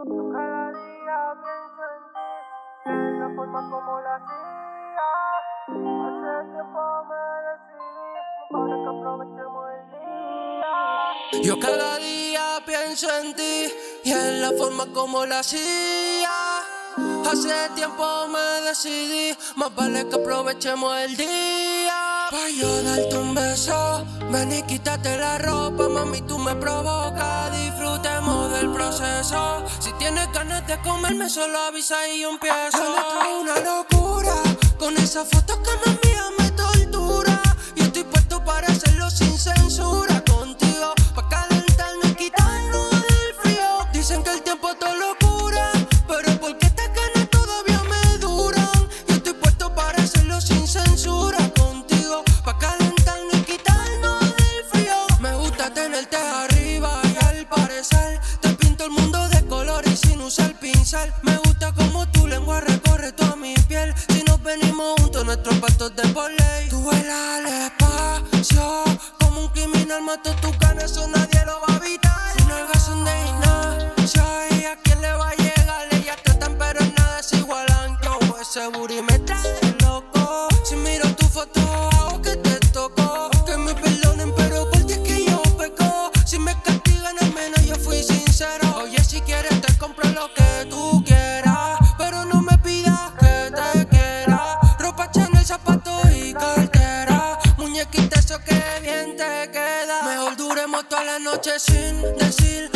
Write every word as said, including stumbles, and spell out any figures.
Yo cada día pienso en ti, en la forma como la hacía. Hace tiempo me decidí, para que aprovechemos el día. Yo cada día pienso en ti y en la forma como la hacía. Hace tiempo me decidí, más vale que aprovechemos el día. Pa' yo darte un beso, ven y quítate la ropa, mami, tú me provocas. Disfrutemos del proceso. Si tienes ganas de comerme, solo avisa y yo empiezo. Yo esto es una locura, con esa foto que me envías me tortura. Y estoy puesto para hacerlo sin censura. Contigo, pa' calentarnos y quitarnos del frío. Dicen que el tiempo todo lo cura, pero ¿por qué estas ganas todavía me duran? Yo estoy puesto para hacerlo sin censura. Contigo, pa' calentarnos y quitarnos del frío. Me gusta tenerte arriba y al parecer te pinto el mundo de color y sin usar pincel. Me gusta como tu lengua recorre toda mi piel. Si nos venimos juntos, nuestros pactos de por ley. Tú vuelas al espacio, como un criminal mato tu cara, eso nadie lo va a evitar. Sus nalgas son de gimnasio y a quién le va a llegar. Ellas tratan pero en nada se igualan. Yo ese booty me trae loco. Si miro tu foto hago que te toco. Que me perdonen pero por ti es que yo peco. Si me castigan al menos yo fui sincero. Oye, si quieres te compro lo que tú quieras, pero no me pidas que te quiera. Ropa Chanel, zapatos y cartera. Muñequita, eso que bien te queda. Mejor duremos toda la noche sin decir